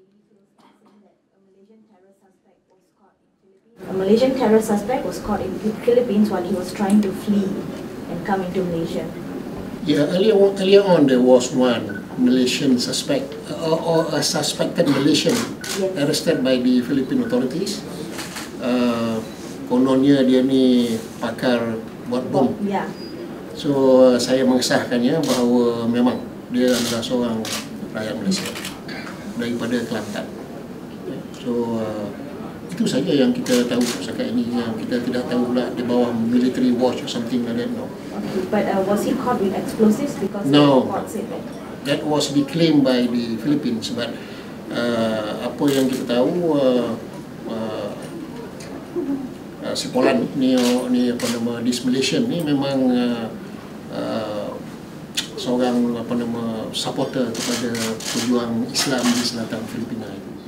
A Malaysian terror suspect was caught in Philippines while he was trying to flee and come into Malaysia. Yeah, earlier on there was one Malaysian suspect or a suspected Malaysian arrested by the Philippine authorities. Kononnya dia ni pakar buat bom. Yeah. So saya mengesahkannya bahawa memang dia adalah seorang rakyat Malaysia daripada Kelantan. So itu saja yang kita tahu setakat ini, yang kita tidak tahu pula di bawah military watch or something like that. No. Okay, but was he caught with explosives? Because no, the report said that was declaimed by the Philippines. But apa yang kita tahu, si Polan ni apa nama, this Malaysian ni memang seorang apa nama supporter kepada pejuang Islam di selatan Filipina itu.